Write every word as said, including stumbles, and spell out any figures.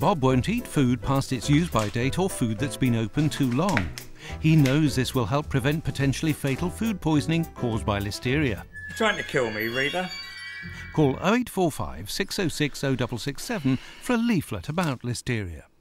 Bob won't eat food past its use-by date or food that's been open too long. He knows this will help prevent potentially fatal food poisoning caused by listeria. You're trying to kill me, reader? Call oh eight four five, six oh six, oh six six seven for a leaflet about listeria.